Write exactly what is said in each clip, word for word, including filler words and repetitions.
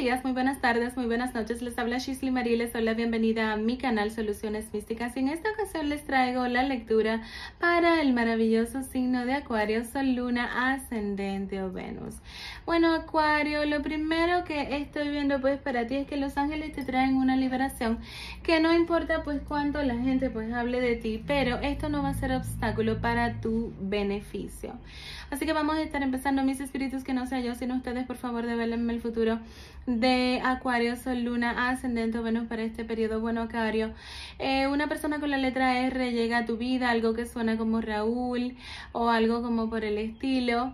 días, muy buenas tardes, muy buenas noches. Les habla Shisley Marie, les doy la bienvenida a mi canal Soluciones Místicas y en esta ocasión les traigo la lectura para el maravilloso signo de Acuario, Sol, Luna, Ascendente o Venus. Bueno, Acuario, lo primero que estoy viendo pues para ti es que los ángeles te traen una liberación, que no importa pues cuánto la gente pues hable de ti, pero esto no va a ser obstáculo para tu beneficio. Así que vamos a estar empezando, mis espíritus, que no sea yo sino ustedes, por favor, devélenme el futuro de Acuario, Sol, Luna, Ascendente o Venus para este periodo. Bueno, Acuario, eh, una persona con la letra R llega a tu vida, algo que suena como Raúl o algo como por el estilo.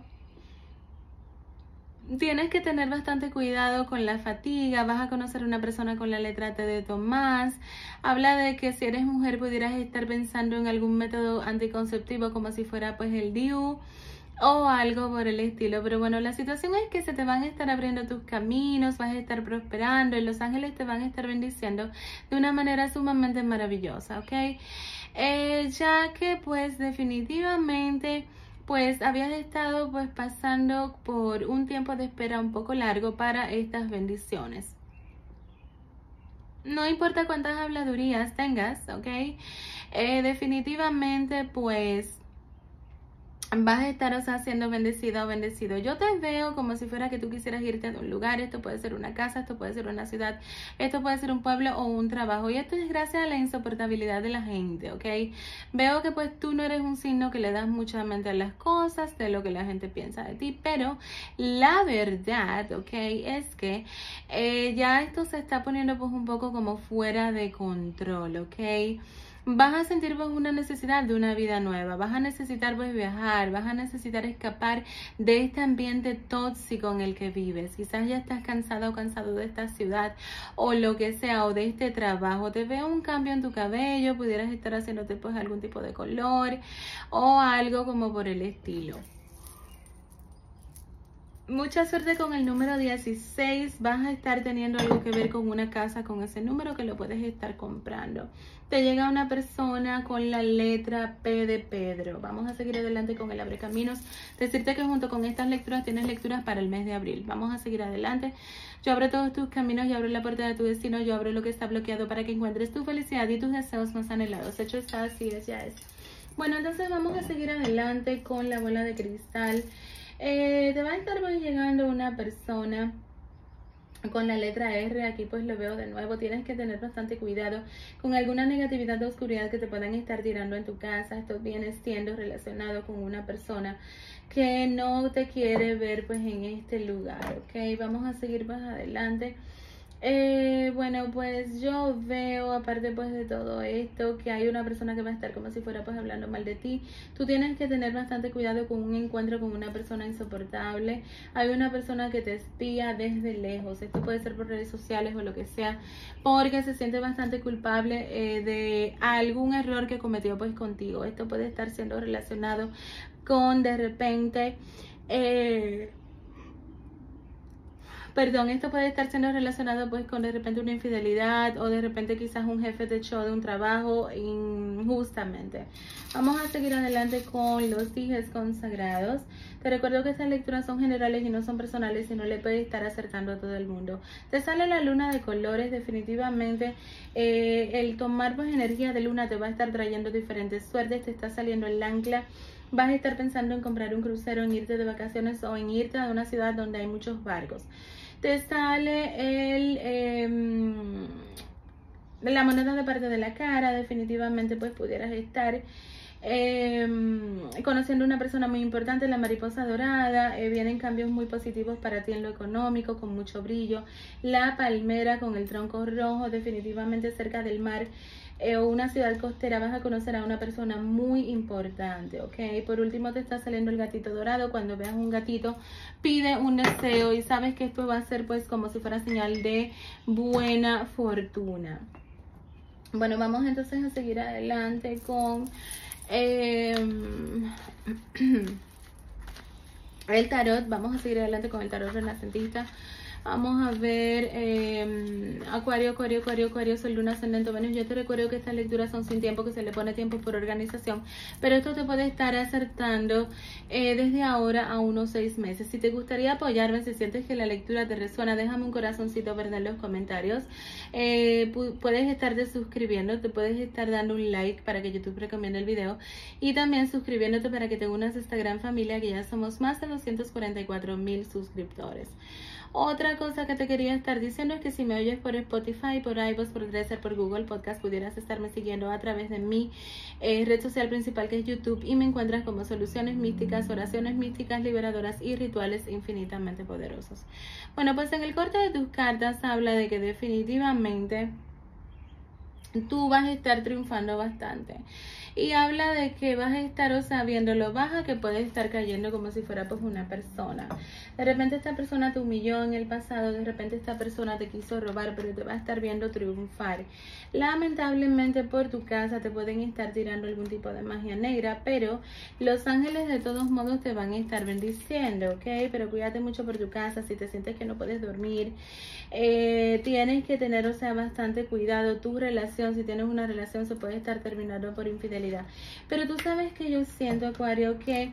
Tienes que tener bastante cuidado con la fatiga. Vas a conocer a una persona con la letra T de Tomás. Habla de que si eres mujer pudieras estar pensando en algún método anticonceptivo como si fuera pues el D I U o algo por el estilo. Pero bueno, la situación es que se te van a estar abriendo tus caminos, vas a estar prosperando y los ángeles te van a estar bendiciendo de una manera sumamente maravillosa, ¿ok? Eh, ya que pues definitivamente pues habías estado pues pasando por un tiempo de espera un poco largo para estas bendiciones. No importa cuántas habladurías tengas, ¿ok? Eh, definitivamente pues vas a estar, o sea, siendo bendecida o bendecido. Yo te veo como si fuera que tú quisieras irte a un lugar. Esto puede ser una casa, esto puede ser una ciudad, esto puede ser un pueblo o un trabajo. Y esto es gracias a la insoportabilidad de la gente, ¿ok? Veo que pues tú no eres un signo que le das mucha mente a las cosas, de lo que la gente piensa de ti. Pero la verdad, ¿ok? Es que eh, ya esto se está poniendo pues un poco como fuera de control, ¿ok? Vas a sentir pues una necesidad de una vida nueva, vas a necesitar pues viajar, vas a necesitar escapar de este ambiente tóxico en el que vives. Quizás ya estás cansado o cansado de esta ciudad o lo que sea, o de este trabajo. Te veo un cambio en tu cabello, pudieras estar haciéndote pues algún tipo de color o algo como por el estilo. Mucha suerte con el número dieciséis, vas a estar teniendo algo que ver con una casa con ese número que lo puedes estar comprando. Te llega una persona con la letra P de Pedro. Vamos a seguir adelante con el Abrecaminos. Decirte que junto con estas lecturas tienes lecturas para el mes de abril. Vamos a seguir adelante. Yo abro todos tus caminos, yo abro la puerta de tu destino, yo abro lo que está bloqueado para que encuentres tu felicidad y tus deseos más anhelados. Hecho está, así es, ya es. Bueno, entonces vamos a seguir adelante con la bola de cristal. Eh, te va a estar pues llegando una persona con la letra R. Aquí pues lo veo de nuevo. Tienes que tener bastante cuidado con alguna negatividad de oscuridad que te puedan estar tirando en tu casa. Esto viene siendo relacionado con una persona que no te quiere ver pues en este lugar, ok. Vamos a seguir más adelante. Eh, bueno, pues yo veo, aparte pues de todo esto, que hay una persona que va a estar como si fuera pues hablando mal de ti. Tú tienes que tener bastante cuidado con un encuentro con una persona insoportable. Hay una persona que te espía desde lejos. Esto puede ser por redes sociales o lo que sea, porque se siente bastante culpable eh, de algún error que cometió pues contigo. Esto puede estar siendo relacionado con de repente... Eh, Perdón, esto puede estar siendo relacionado pues con de repente una infidelidad o de repente quizás un jefe te echó de un trabajo injustamente. Vamos a seguir adelante con los dijes consagrados. Te recuerdo que estas lecturas son generales y no son personales y no le puede estar acercando a todo el mundo. Te sale la luna de colores, definitivamente eh, el tomar pues energía de luna te va a estar trayendo diferentes suertes. Te está saliendo el ancla. Vas a estar pensando en comprar un crucero, en irte de vacaciones o en irte a una ciudad donde hay muchos barcos. Te sale el eh, la moneda de parte de la cara. Definitivamente pues pudieras estar eh, conociendo a una persona muy importante. La mariposa dorada, eh, vienen cambios muy positivos para ti en lo económico, con mucho brillo. La palmera con el tronco rojo, definitivamente cerca del mar eh, o una ciudad costera vas a conocer a una persona muy importante, ¿ok? Por último te está saliendo el gatito dorado. Cuando veas un gatito, pide un deseo y sabes que esto va a ser pues como si fuera señal de buena fortuna. Bueno, vamos entonces a seguir adelante con eh, el tarot. Vamos a seguir adelante con el tarot renacentista. Vamos a ver, eh, Acuario, Acuario, Acuario, Acuario, Sol, Luna, Ascendente, Venus. Yo te recuerdo que estas lecturas son sin tiempo, que se le pone tiempo por organización, pero esto te puede estar acertando eh, desde ahora a unos seis meses. Si te gustaría apoyarme, si sientes que la lectura te resuena, déjame un corazoncito verde en los comentarios. Eh, puedes estarte suscribiendo, te puedes estar dando un like para que YouTube recomiende el video, y también suscribiéndote para que te unas a esta gran familia, que ya somos más de doscientos cuarenta y cuatro mil suscriptores. Otra cosa que te quería estar diciendo es que si me oyes por Spotify, por iVoox, por Dresser, por Google Podcast, pudieras estarme siguiendo a través de mi eh, red social principal, que es YouTube, y me encuentras como Soluciones Místicas, Oraciones Místicas Liberadoras y Rituales Infinitamente Poderosos. Bueno, pues en el corte de tus cartas habla de que definitivamente tú vas a estar triunfando bastante. Y habla de que vas a estar, o sea, viendo lo baja que puedes estar cayendo, como si fuera pues una persona. De repente esta persona te humilló en el pasado, de repente esta persona te quiso robar, pero te va a estar viendo triunfar. Lamentablemente por tu casa te pueden estar tirando algún tipo de magia negra, pero los ángeles de todos modos te van a estar bendiciendo, ¿ok? Pero cuídate mucho por tu casa. Si te sientes que no puedes dormir, eh, tienes que tener, o sea, bastante cuidado. Tu relación, si tienes una relación, se puede estar terminando por infidelidad. Pero tú sabes que yo siento, Acuario, que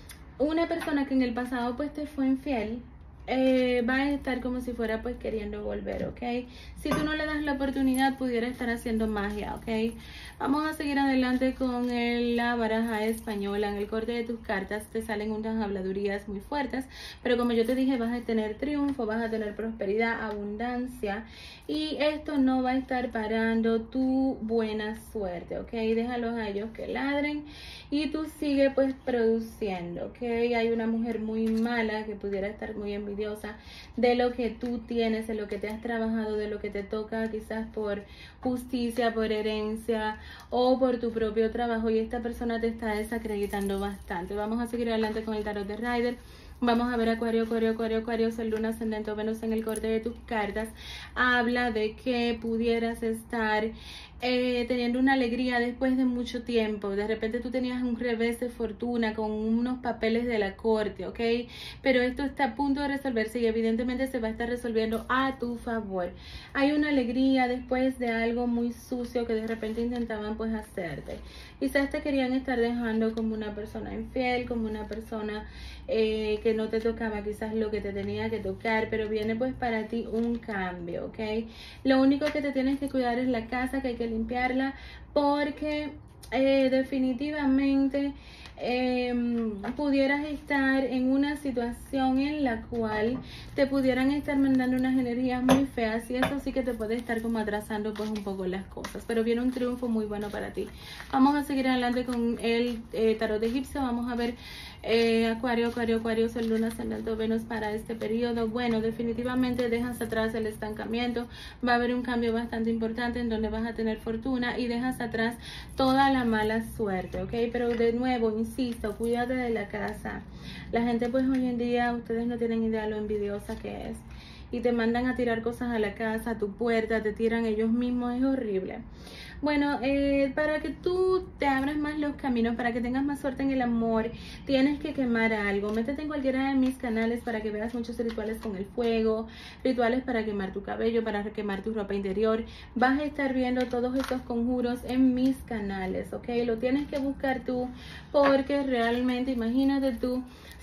una persona que en el pasado pues te fue infiel, eh, va a estar como si fuera pues queriendo volver, ¿ok? Si tú no le das la oportunidad, pudiera estar haciendo magia, ¿ok? Vamos a seguir adelante con el, la baraja española. En el corte de tus cartas te salen unas habladurías muy fuertes, pero como yo te dije, vas a tener triunfo, vas a tener prosperidad, abundancia, y esto no va a estar parando tu buena suerte, ¿ok? Déjalos a ellos que ladren y tú sigue pues produciendo, ¿ok? Hay una mujer muy mala que pudiera estar muy envidiosa de lo que tú tienes, de lo que te has trabajado, de lo que te toca, quizás por justicia, por herencia o por tu propio trabajo, y esta persona te está desacreditando bastante. Vamos a seguir adelante con el tarot de Rider. Vamos a ver Acuario, Acuario, Acuario, Acuario, Sol, Luna, Ascendente o Venus. En el corte de tus cartas habla de que pudieras estar eh, teniendo una alegría después de mucho tiempo. De repente tú tenías un revés de fortuna con unos papeles de la corte, ¿ok? Pero esto está a punto de resolverse y evidentemente se va a estar resolviendo a tu favor. Hay una alegría después de algo muy sucio que de repente intentaban pues hacerte. Quizás te querían estar dejando como una persona infiel, como una persona eh, que no te tocaba quizás lo que te tenía que tocar, pero viene pues para ti un cambio, ¿ok? Lo único que te tienes que cuidar es la casa, que hay que limpiarla, porque eh, definitivamente eh, pudieras estar en una situación en la cual te pudieran estar mandando unas energías muy feas, y eso sí que te puede estar como atrasando pues un poco las cosas, pero viene un triunfo muy bueno para ti. Vamos a seguir adelante con el eh, tarot de egipcio. Vamos a ver eh, Acuario, Acuario, Acuario, Sol, Luna, Ascendente, Venus para este periodo. Bueno, definitivamente dejas atrás el estancamiento, va a haber un cambio bastante importante en donde vas a tener fortuna y dejas atrás toda la mala suerte, ¿ok? Pero de nuevo, insisto, cuídate de la casa. La gente pues hoy en día, ustedes no tienen idea lo envidiosa que es, y te mandan a tirar cosas a la casa, a tu puerta, te tiran ellos mismos, es horrible. Bueno, eh, para que tú te abras más los caminos, para que tengas más suerte en el amor, tienes que quemar algo. Métete en cualquiera de mis canales para que veas muchos rituales con el fuego, rituales para quemar tu cabello, para quemar tu ropa interior. Vas a estar viendo todos estos conjuros en mis canales, ¿ok? Lo tienes que buscar tú, porque realmente, imagínate tú,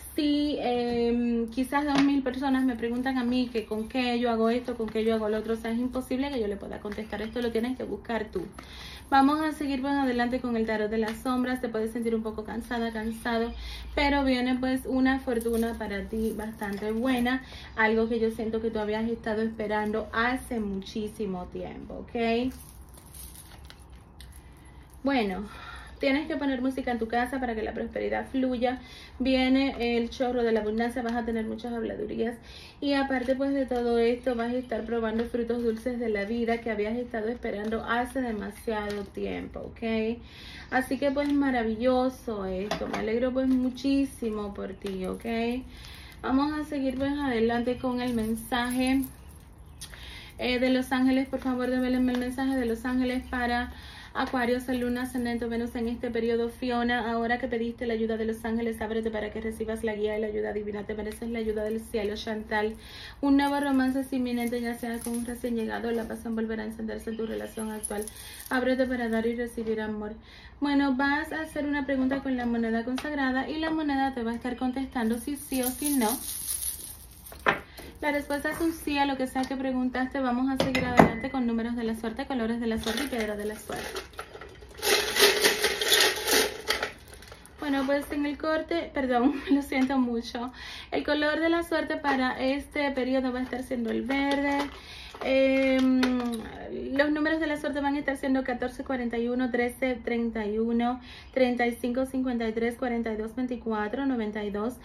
si eh, quizás dos mil personas me preguntan a mí que con qué yo hago esto, con qué yo hago lo otro, o sea, es imposible que yo le pueda contestar. Esto lo tienes que buscar tú. Vamos a seguir pues adelante con el tarot de las sombras. Te puedes sentir un poco cansada, cansado, pero viene pues una fortuna para ti bastante buena, algo que yo siento que tú habías estado esperando hace muchísimo tiempo, ¿ok? Bueno, tienes que poner música en tu casa para que la prosperidad fluya. Viene el chorro de la abundancia, vas a tener muchas habladurías. Y aparte pues de todo esto, vas a estar probando frutos dulces de la vida que habías estado esperando hace demasiado tiempo, ¿ok? Así que pues maravilloso esto. Me alegro pues muchísimo por ti, ¿ok? Vamos a seguir pues adelante con el mensaje eh, de los ángeles. Por favor, déjenme el mensaje de los ángeles para Acuario, Sol, Luna, Ascendente, Venus en este periodo. Fiona, ahora que pediste la ayuda de los ángeles, ábrete para que recibas la guía y la ayuda divina. Te mereces la ayuda del cielo. Chantal, un nuevo romance es inminente, ya sea con un recién llegado. La pasión volverá a encenderse en tu relación actual. Ábrete para dar y recibir amor. Bueno, vas a hacer una pregunta con la moneda consagrada y la moneda te va a estar contestando si sí o si no. La respuesta es un sí a lo que sea que preguntaste. Vamos a seguir adelante con números de la suerte, colores de la suerte y piedras de la suerte. Bueno, pues en el corte, perdón, lo siento mucho. El color de la suerte para este periodo va a estar siendo el verde. Eh, los números de la suerte van a estar siendo catorce, cuarenta y uno, trece, treinta y uno, treinta y cinco, cincuenta y tres, cuarenta y dos, veinticuatro, noventa y dos,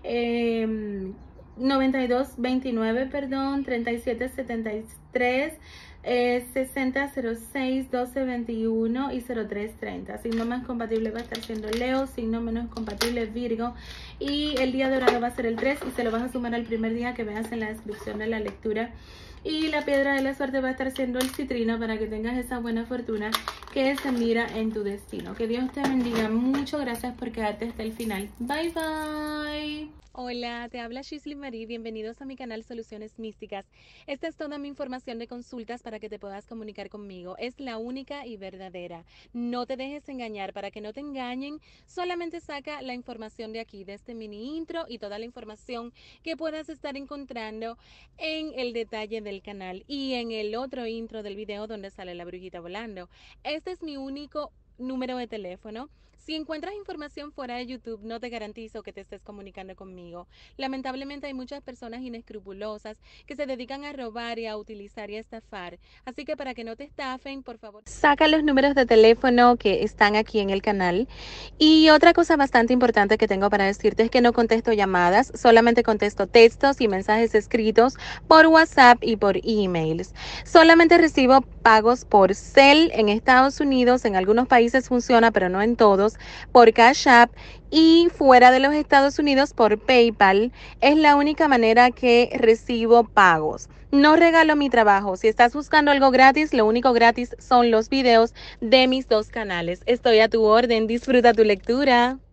eh, noventa y dos, veintinueve, perdón, treinta y siete, setenta y tres, eh, sesenta, cero seis, doce, veintiuno y cero tres, treinta. Signo más compatible va a estar siendo Leo, signo menos compatible Virgo, y el día dorado va a ser el tres y se lo vas a sumar al primer día que veas en la descripción de la lectura. Y la piedra de la suerte va a estar siendo el citrino para que tengas esa buena fortuna que se mira en tu destino. Que Dios te bendiga mucho. Gracias por quedarte hasta el final. Bye, bye. Hola, te habla Shisley Marie. Bienvenidos a mi canal Soluciones Místicas. Esta es toda mi información de consultas para que te puedas comunicar conmigo. Es la única y verdadera. No te dejes engañar. Para que no te engañen, solamente saca la información de aquí, de este mini intro y toda la información que puedas estar encontrando en el detalle del canal y en el otro intro del video donde sale la brujita volando. Este es mi único número de teléfono. Si encuentras información fuera de YouTube, no te garantizo que te estés comunicando conmigo. Lamentablemente hay muchas personas inescrupulosas que se dedican a robar y a utilizar y a estafar. Así que para que no te estafen, por favor, saca los números de teléfono que están aquí en el canal. Y otra cosa bastante importante que tengo para decirte es que no contesto llamadas, solamente contesto textos y mensajes escritos por WhatsApp y por emails. Solamente recibo pagos por Zelle en Estados Unidos, en algunos países funciona, pero no en todos, por Cash App, y fuera de los Estados Unidos por PayPal. Es la única manera que recibo pagos. No regalo mi trabajo. Si estás buscando algo gratis, lo único gratis son los videos de mis dos canales. Estoy a tu orden. Disfruta tu lectura.